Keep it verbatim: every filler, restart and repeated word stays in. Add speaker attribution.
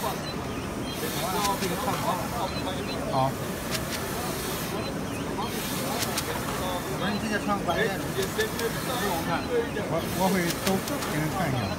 Speaker 1: 好。那你直接传关键，不用看，我我会都给你看一下。